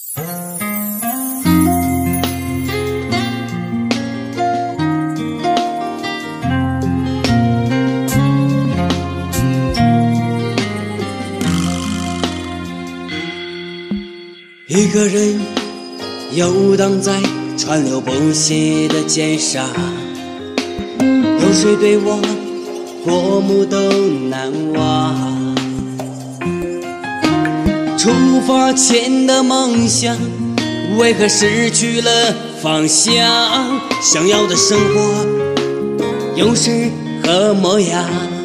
一个人游荡在川流不息的剑沙，有谁对我过目都难忘？出发前的梦想，为何失去了方向？想要的生活又是何模样？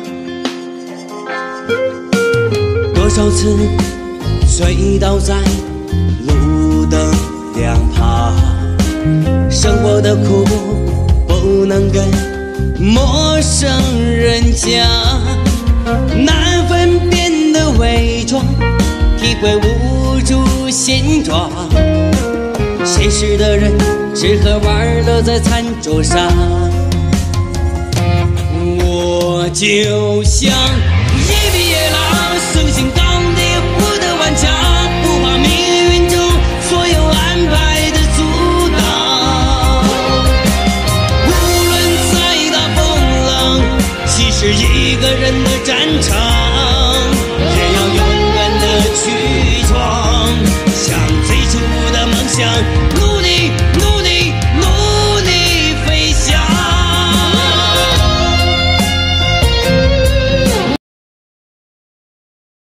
多少次醉倒在路的两旁，生活的苦不能跟陌生人讲，难分辨的伪装，体会无助现状。现实的人吃喝玩乐在餐桌上，我就像一匹野狼，生性刚烈不得顽强，不怕命运中所有安排的阻挡。无论再大风浪，即使一个人的战场，也要勇敢的去闯，向最初的梦想